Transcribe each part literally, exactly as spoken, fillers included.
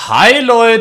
Hi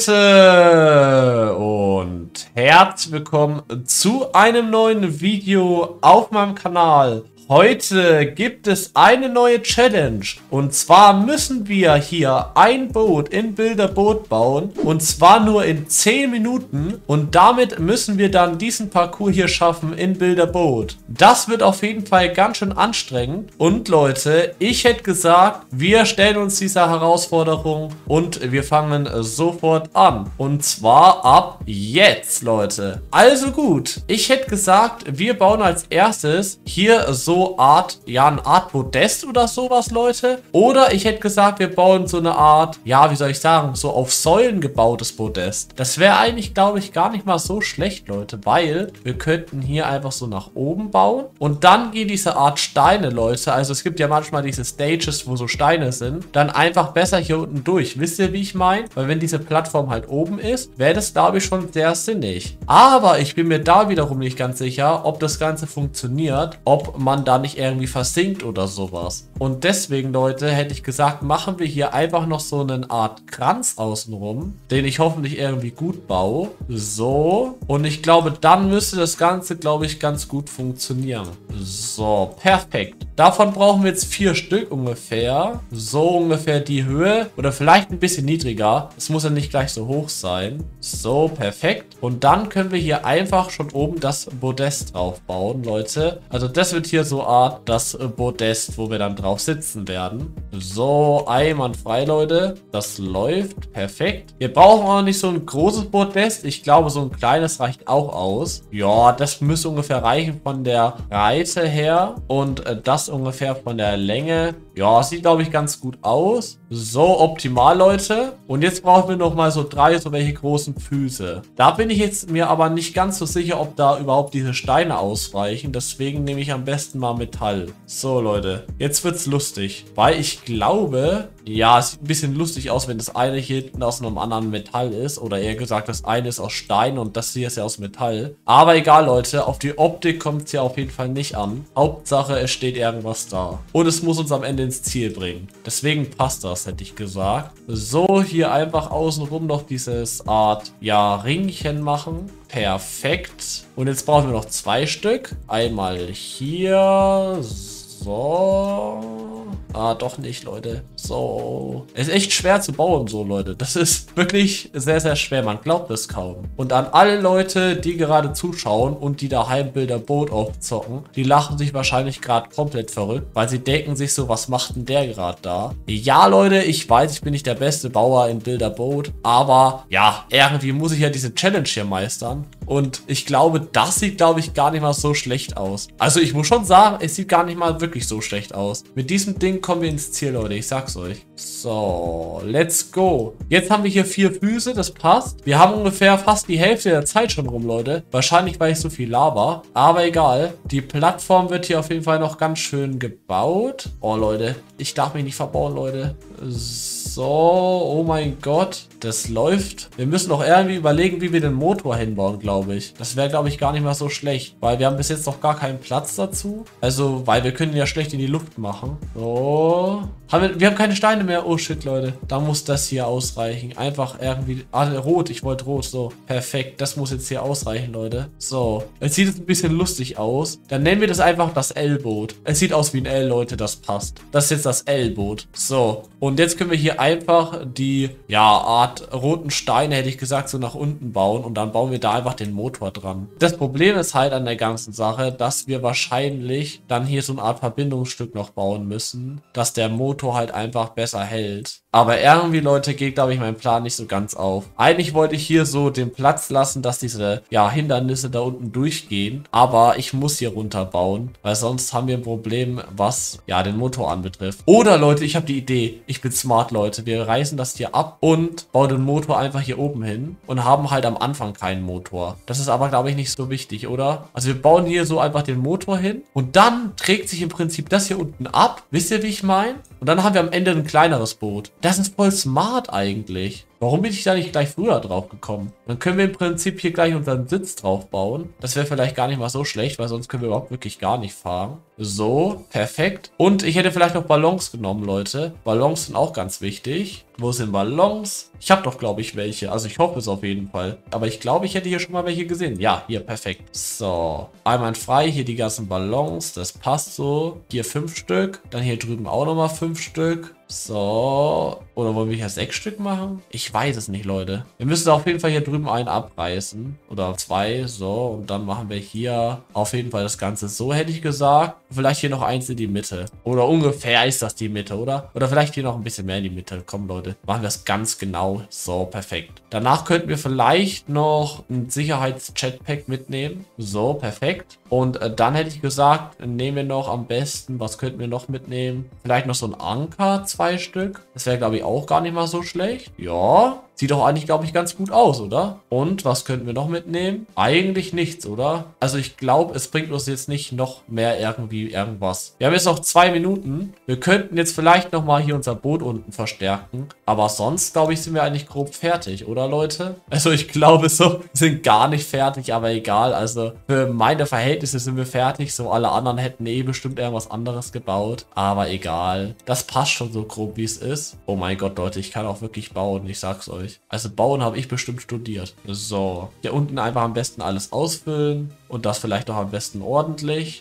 Leute und herzlich willkommen zu einem neuen Video auf meinem Kanal. Heute gibt es eine neue Challenge und zwar müssen wir hier ein Boot in Bilderboot bauen und zwar nur in zehn Minuten und damit müssen wir dann diesen Parcours hier schaffen in Bilderboot. Das wird auf jeden Fall ganz schön anstrengend und Leute, ich hätte gesagt, wir stellen uns dieser Herausforderung und wir fangen sofort an und zwar ab jetzt, Leute. Also gut, ich hätte gesagt, wir bauen als erstes hier so Art, ja, eine Art Podest oder sowas, Leute. Oder ich hätte gesagt, wir bauen so eine Art, ja, wie soll ich sagen, so auf Säulen gebautes Podest. Das wäre eigentlich, glaube ich, gar nicht mal so schlecht, Leute, weil wir könnten hier einfach so nach oben bauen und dann geht diese Art Steine, Leute, also es gibt ja manchmal diese Stages, wo so Steine sind, dann einfach besser hier unten durch. Wisst ihr, wie ich meine? Weil wenn diese Plattform halt oben ist, wäre das, glaube ich, schon sehr sinnig. Aber ich bin mir da wiederum nicht ganz sicher, ob das Ganze funktioniert, ob man da nicht irgendwie versinkt oder sowas. Und deswegen, Leute, hätte ich gesagt, machen wir hier einfach noch so eine Art Kranz außenrum, den ich hoffentlich irgendwie gut baue. So. Und ich glaube, dann müsste das Ganze, glaube ich, ganz gut funktionieren. So, perfekt. Davon brauchen wir jetzt vier Stück ungefähr. So ungefähr die Höhe. Oder vielleicht ein bisschen niedriger. Es muss ja nicht gleich so hoch sein. So, perfekt. Und dann können wir hier einfach schon oben das Podest drauf bauen, Leute. Also das wird hier so Art das Podest, wo wir dann drauf sitzen werden. So, einwandfrei, Leute. Das läuft. Perfekt. Wir brauchen auch nicht so ein großes Podest. Ich glaube, so ein kleines reicht auch aus. Ja, das müsste ungefähr reichen von der Breite her. Und äh, das ungefähr von der Länge. Ja, sieht, glaube ich, ganz gut aus. So, optimal, Leute. Und jetzt brauchen wir noch mal so drei, so welche großen Füße. Da bin ich jetzt mir aber nicht ganz so sicher, ob da überhaupt diese Steine ausreichen. Deswegen nehme ich am besten mal Metall. So, Leute. Jetzt wird's lustig. Weil ich glaube, ja, es sieht ein bisschen lustig aus, wenn das eine hier hinten aus einem anderen Metall ist. Oder eher gesagt, das eine ist aus Stein und das hier ist ja aus Metall. Aber egal, Leute. Auf die Optik kommt es ja auf jeden Fall nicht an. Hauptsache, es steht irgendwas da. Und es muss uns am Ende ins Ziel bringen. Deswegen passt das, hätte ich gesagt. So, hier einfach außenrum noch dieses Art, ja, Ringchen machen. Perfekt. Und jetzt brauchen wir noch zwei Stück. Einmal hier. So. Ah, doch nicht, Leute. So. Es ist echt schwer zu bauen, so, Leute. Das ist wirklich sehr, sehr schwer. Man glaubt es kaum. Und an alle Leute, die gerade zuschauen und die daheim Bilderboot aufzocken, die lachen sich wahrscheinlich gerade komplett verrückt, weil sie denken sich so, was macht denn der gerade da? Ja, Leute, ich weiß, ich bin nicht der beste Bauer in Bilderboot, aber ja, irgendwie muss ich ja diese Challenge hier meistern. Und ich glaube, das sieht, glaube ich, gar nicht mal so schlecht aus. Also ich muss schon sagen, es sieht gar nicht mal wirklich so schlecht aus. Mit diesem Ding kommen wir ins Ziel, Leute. Ich sag's euch. So, let's go. Jetzt haben wir hier vier Füße, das passt. Wir haben ungefähr fast die Hälfte der Zeit schon rum, Leute. Wahrscheinlich, weil ich so viel laber. Aber egal. Die Plattform wird hier auf jeden Fall noch ganz schön gebaut. Oh, Leute. Ich darf mich nicht verbauen, Leute. So, oh mein Gott. Das läuft. Wir müssen auch irgendwie überlegen, wie wir den Motor hinbauen, glaube ich. Das wäre, glaube ich, gar nicht mal so schlecht. Weil wir haben bis jetzt noch gar keinen Platz dazu. Also, weil wir können ihn ja schlecht in die Luft machen. So. Haben wir, wir haben keine Steine mehr. Oh shit, Leute. Da muss das hier ausreichen. Einfach irgendwie. Ah, rot. Ich wollte rot. So. Perfekt. Das muss jetzt hier ausreichen, Leute. So. Jetzt sieht es ein bisschen lustig aus. Dann nennen wir das einfach das L-Boot. Es sieht aus wie ein L, Leute. Das passt. Das ist jetzt das L-Boot. So. Und jetzt können wir hier einfach die, ja, Art roten Steine, hätte ich gesagt, so nach unten bauen. Und dann bauen wir da einfach den Motor dran. Das Problem ist halt an der ganzen Sache, dass wir wahrscheinlich dann hier so eine Art Verbindungsstück noch bauen müssen, dass der Motor halt einfach besser hält. Aber irgendwie, Leute, geht, glaube ich, mein Plan nicht so ganz auf. Eigentlich wollte ich hier so den Platz lassen, dass diese, ja, Hindernisse da unten durchgehen. Aber ich muss hier runterbauen, weil sonst haben wir ein Problem, was, ja, den Motor anbetrifft. Oder, Leute, ich habe die Idee. Ich bin smart, Leute. Wir reißen das hier ab und bauen den Motor einfach hier oben hin und haben halt am Anfang keinen Motor. Das ist aber, glaube ich, nicht so wichtig, oder? Also wir bauen hier so einfach den Motor hin und dann trägt sich im Prinzip das hier unten ab. Wisst ihr, wie ich meine? Und dann haben wir am Ende ein kleineres Boot. Das ist voll smart eigentlich. Warum bin ich da nicht gleich früher drauf gekommen? Dann können wir im Prinzip hier gleich unseren Sitz drauf bauen. Das wäre vielleicht gar nicht mal so schlecht, weil sonst können wir überhaupt wirklich gar nicht fahren. So, perfekt. Und ich hätte vielleicht noch Ballons genommen, Leute. Ballons sind auch ganz wichtig. Wo sind Ballons? Ich habe doch, glaube ich, welche. Also ich hoffe es auf jeden Fall. Aber ich glaube, ich hätte hier schon mal welche gesehen. Ja, hier, perfekt. So, einwandfrei. Hier die ganzen Ballons. Das passt so. Hier fünf Stück. Dann hier drüben auch nochmal fünf Stück. So. Oder wollen wir hier sechs Stück machen? Ich weiß es nicht, Leute. Wir müssen auf jeden Fall hier drüben einen abreißen. Oder zwei. So. Und dann machen wir hier auf jeden Fall das Ganze so, hätte ich gesagt. Vielleicht hier noch eins in die Mitte. Oder ungefähr ist das die Mitte, oder? Oder vielleicht hier noch ein bisschen mehr in die Mitte. Komm, Leute. Machen wir es ganz genau. So, perfekt. Danach könnten wir vielleicht noch ein Sicherheits-Jetpack mitnehmen. So, perfekt. Und äh, dann hätte ich gesagt, nehmen wir noch am besten, was könnten wir noch mitnehmen? Vielleicht noch so ein Anker, zwei Stück. Das wäre, glaube ich, auch gar nicht mal so schlecht. Ja, sieht doch eigentlich, glaube ich, ganz gut aus, oder? Und was könnten wir noch mitnehmen? Eigentlich nichts, oder? Also ich glaube, es bringt uns jetzt nicht noch mehr irgendwie irgendwas. Wir haben jetzt noch zwei Minuten. Wir könnten jetzt vielleicht noch mal hier unser Boot unten verstärken. Aber sonst, glaube ich, sind wir eigentlich grob fertig, oder, Leute? Also ich glaube, so wir sind gar nicht fertig, aber egal. Also für meine Verhältnisse sind wir fertig. So alle anderen hätten eh bestimmt irgendwas anderes gebaut. Aber egal. Das passt schon so grob, wie es ist. Oh mein Gott, Leute, ich kann auch wirklich bauen. Ich sag's euch. Also bauen habe ich bestimmt studiert. So. Hier unten einfach am besten alles ausfüllen. Und das vielleicht auch am besten ordentlich.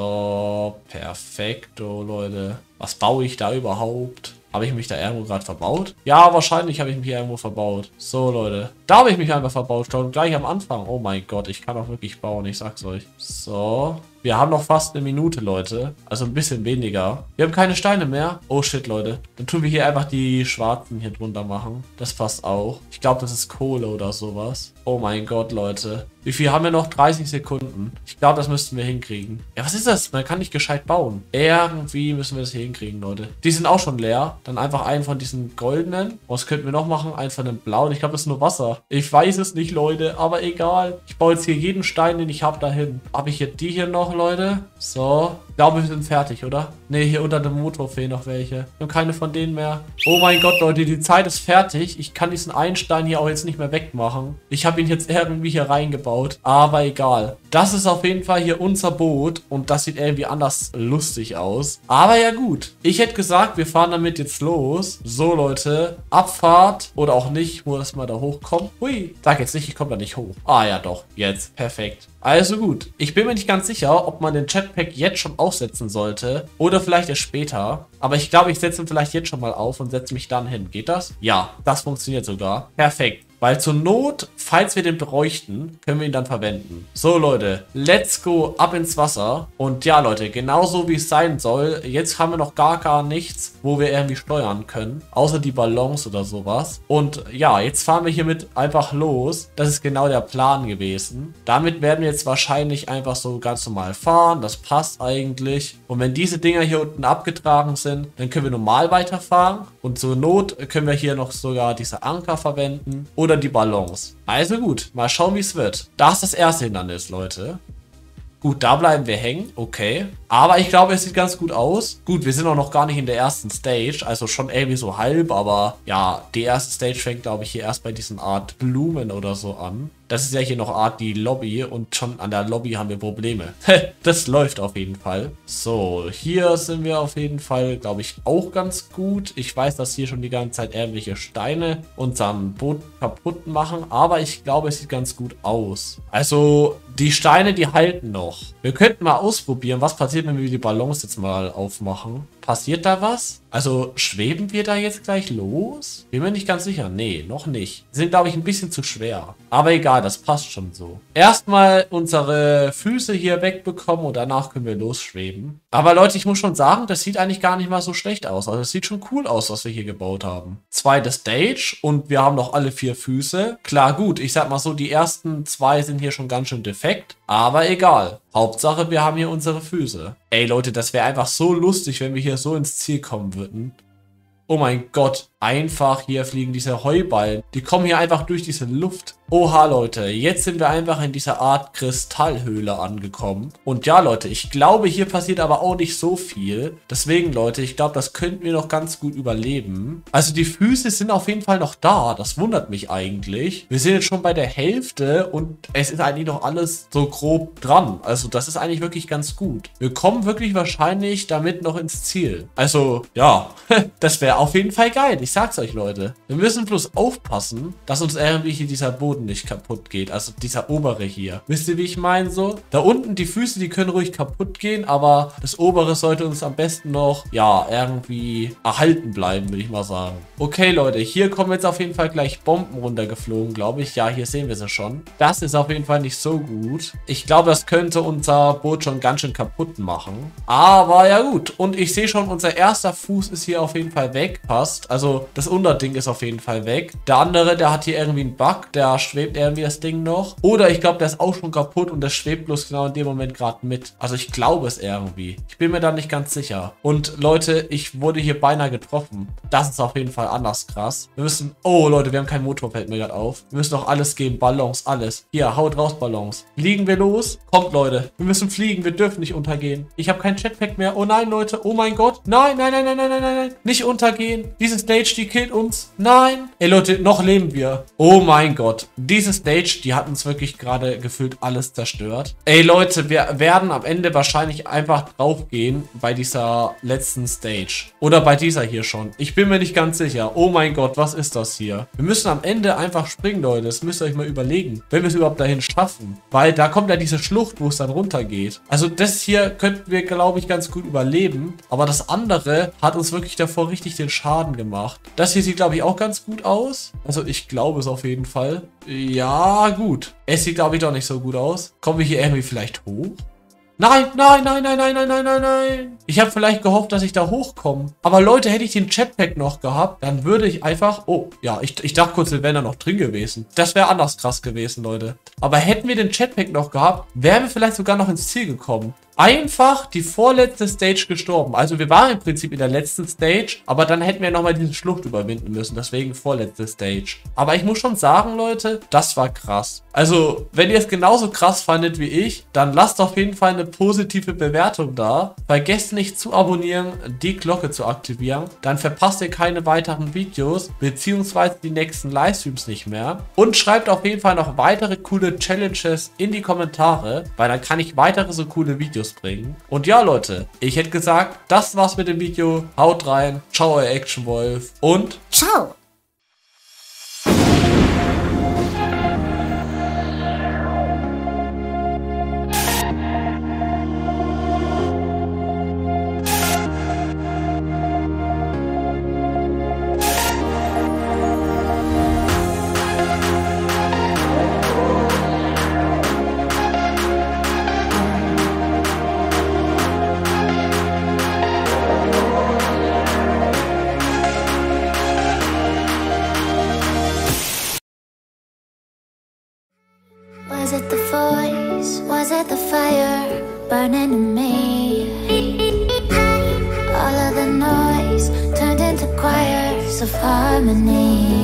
So. Perfekto, Leute. Was baue ich da überhaupt? Habe ich mich da irgendwo gerade verbaut? Ja, wahrscheinlich habe ich mich hier irgendwo verbaut. So, Leute. Da habe ich mich einfach verbaut. Schon gleich am Anfang. Oh mein Gott, ich kann auch wirklich bauen. Ich sag's euch. So. Wir haben noch fast eine Minute, Leute. Also ein bisschen weniger. Wir haben keine Steine mehr. Oh shit, Leute. Dann tun wir hier einfach die schwarzen hier drunter machen. Das passt auch. Ich glaube, das ist Kohle oder sowas. Oh mein Gott, Leute. Wie viel haben wir noch? dreißig Sekunden. Ich glaube, das müssten wir hinkriegen. Ja, was ist das? Man kann nicht gescheit bauen. Irgendwie müssen wir das hier hinkriegen, Leute. Die sind auch schon leer. Dann einfach einen von diesen goldenen. Was könnten wir noch machen? Einen von den blauen. Ich glaube, das ist nur Wasser. Ich weiß es nicht, Leute. Aber egal. Ich baue jetzt hier jeden Stein, den ich habe, dahin. Habe ich hier die hier noch, Leute? So. Ich glaube, wir sind fertig, oder? Ne, hier unter dem Motor fehlen noch welche. Wir haben keine von denen mehr. Oh mein Gott, Leute, die Zeit ist fertig. Ich kann diesen einen Stein hier auch jetzt nicht mehr wegmachen. Ich habe ihn jetzt irgendwie hier reingebaut. Aber egal. Das ist auf jeden Fall hier unser Boot. Und das sieht irgendwie anders lustig aus. Aber ja gut. Ich hätte gesagt, wir fahren damit jetzt los. So, Leute. Abfahrt. Oder auch nicht. Wo das mal da hochkommt. Hui. Sag jetzt nicht, ich komme da nicht hoch. Ah ja, doch. Jetzt. Perfekt. Also gut. Ich bin mir nicht ganz sicher, ob man den Jetpack jetzt schon aufsetzen sollte. Oder vielleicht erst später. Aber ich glaube, ich setze ihn vielleicht jetzt schon mal auf und setze mich dann hin. Geht das? Ja, das funktioniert sogar. Perfekt. Weil zur Not, falls wir den bräuchten, können wir ihn dann verwenden. So, Leute, let's go ab ins Wasser. Und ja, Leute, genauso wie es sein soll. Jetzt haben wir noch gar, gar nichts, wo wir irgendwie steuern können. Außer die Ballons oder sowas. Und ja, jetzt fahren wir hiermit einfach los. Das ist genau der Plan gewesen. Damit werden wir jetzt wahrscheinlich einfach so ganz normal fahren. Das passt eigentlich. Und wenn diese Dinger hier unten abgetragen sind, dann können wir normal weiterfahren. Und zur Not können wir hier noch sogar diese Anker verwenden. Oder die Ballons. Also gut, mal schauen, wie es wird. Das ist das erste Hindernis, Leute. Gut, da bleiben wir hängen. Okay. Aber ich glaube, es sieht ganz gut aus. Gut, wir sind auch noch gar nicht in der ersten Stage. Also schon irgendwie so halb. Aber ja, die erste Stage fängt, glaube ich, hier erst bei diesen Art Blumen oder so an. Das ist ja hier noch Art die Lobby. Und schon an der Lobby haben wir Probleme. Das läuft auf jeden Fall. So, hier sind wir auf jeden Fall, glaube ich, auch ganz gut. Ich weiß, dass hier schon die ganze Zeit irgendwelche Steine unserem Boot kaputt machen. Aber ich glaube, es sieht ganz gut aus. Also, die Steine, die halten noch. Wir könnten mal ausprobieren, was passiert, wenn wir die Ballons jetzt mal aufmachen. Passiert da was? Also schweben wir da jetzt gleich los? Bin mir nicht ganz sicher. Nee, noch nicht. Sind, glaube ich, ein bisschen zu schwer. Aber egal, das passt schon so. Erstmal unsere Füße hier wegbekommen und danach können wir losschweben. Aber Leute, ich muss schon sagen, das sieht eigentlich gar nicht mal so schlecht aus. Also es sieht schon cool aus, was wir hier gebaut haben. Zweite Stage und wir haben noch alle vier Füße. Klar, gut, ich sag mal so, die ersten zwei sind hier schon ganz schön defekt. Aber egal. Hauptsache, wir haben hier unsere Füße. Ey Leute, das wäre einfach so lustig, wenn wir hier so ins Ziel kommen würden. Oh mein Gott. einfach hier fliegen diese Heuballen. Die kommen hier einfach durch diese Luft. Oha, Leute, jetzt sind wir einfach in dieser Art Kristallhöhle angekommen. Und ja, Leute, ich glaube, hier passiert aber auch nicht so viel. Deswegen, Leute, ich glaube, das könnten wir noch ganz gut überleben. Also die Füße sind auf jeden Fall noch da. Das wundert mich eigentlich. Wir sind jetzt schon bei der Hälfte und es ist eigentlich noch alles so grob dran. Also das ist eigentlich wirklich ganz gut. Wir kommen wirklich wahrscheinlich damit noch ins Ziel. Also, ja, das wäre auf jeden Fall geil. Ich sag's euch, Leute. Wir müssen bloß aufpassen, dass uns irgendwie hier dieser Boden nicht kaputt geht. Also dieser obere hier. Wisst ihr, wie ich meine so? Da unten die Füße, die können ruhig kaputt gehen, aber das obere sollte uns am besten noch, ja, irgendwie erhalten bleiben, würde ich mal sagen. Okay, Leute, hier kommen jetzt auf jeden Fall gleich Bomben runtergeflogen, glaube ich. Ja, hier sehen wir sie schon. Das ist auf jeden Fall nicht so gut. Ich glaube, das könnte unser Boot schon ganz schön kaputt machen. Aber ja gut. Und ich sehe schon, unser erster Fuß ist hier auf jeden Fall weg. Passt. Also das Unterding ist auf jeden Fall weg. Der andere, der hat hier irgendwie einen Bug. Der schwebt irgendwie das Ding noch. Oder ich glaube, der ist auch schon kaputt und der schwebt bloß genau in dem Moment gerade mit. Also ich glaube es irgendwie. Ich bin mir da nicht ganz sicher. Und Leute, ich wurde hier beinahe getroffen. Das ist auf jeden Fall anders krass. Wir müssen... Oh Leute, wir haben kein Motor, fällt mir gerade auf. Wir müssen auch alles geben. Ballons, alles. Hier, haut raus Ballons. Fliegen wir los? Kommt, Leute. Wir müssen fliegen. Wir dürfen nicht untergehen. Ich habe kein Jetpack mehr. Oh nein, Leute. Oh mein Gott. Nein, nein, nein, nein, nein, nein, nein, nein. Nicht untergehen. Diese Stage, die killt uns. Nein. Ey, Leute, noch leben wir. Oh mein Gott. Diese Stage, die hat uns wirklich gerade gefühlt alles zerstört. Ey, Leute, wir werden am Ende wahrscheinlich einfach draufgehen bei dieser letzten Stage. Oder bei dieser hier schon. Ich bin mir nicht ganz sicher. Oh mein Gott, was ist das hier? Wir müssen am Ende einfach springen, Leute. Das müsst ihr euch mal überlegen. Wenn wir es überhaupt dahin schaffen. Weil da kommt ja diese Schlucht, wo es dann runtergeht. Also das hier könnten wir, glaube ich, ganz gut überleben. Aber das andere hat uns wirklich davor richtig den Schaden gemacht. Das hier sieht, glaube ich, auch ganz gut aus. Also ich glaube es auf jeden Fall. Ja, gut. Es sieht, glaube ich, doch nicht so gut aus. Kommen wir hier irgendwie vielleicht hoch? Nein, nein, nein, nein, nein, nein, nein, nein, nein. Ich habe vielleicht gehofft, dass ich da hochkomme. Aber Leute, hätte ich den Jetpack noch gehabt, dann würde ich einfach... Oh, ja, ich, ich dachte kurz, wir wären da noch drin gewesen. Das wäre anders krass gewesen, Leute. Aber hätten wir den Jetpack noch gehabt, wären wir vielleicht sogar noch ins Ziel gekommen. Einfach die vorletzte Stage gestorben. Also wir waren im Prinzip in der letzten Stage, aber dann hätten wir nochmal diese Schlucht überwinden müssen. Deswegen vorletzte Stage. Aber ich muss schon sagen, Leute, das war krass. Also, wenn ihr es genauso krass fandet wie ich, dann lasst auf jeden Fall eine positive Bewertung da. Vergesst nicht zu abonnieren, die Glocke zu aktivieren. Dann verpasst ihr keine weiteren Videos, beziehungsweise die nächsten Livestreams nicht mehr. Und schreibt auf jeden Fall noch weitere coole Challenges in die Kommentare, weil dann kann ich weitere so coole Videos bringen. Und ja, Leute, ich hätte gesagt, das war's mit dem Video. Haut rein, ciao, euer Action Wolf und ciao. Was it the voice? Was it the fire burning in me? All of the noise turned into choirs of harmony.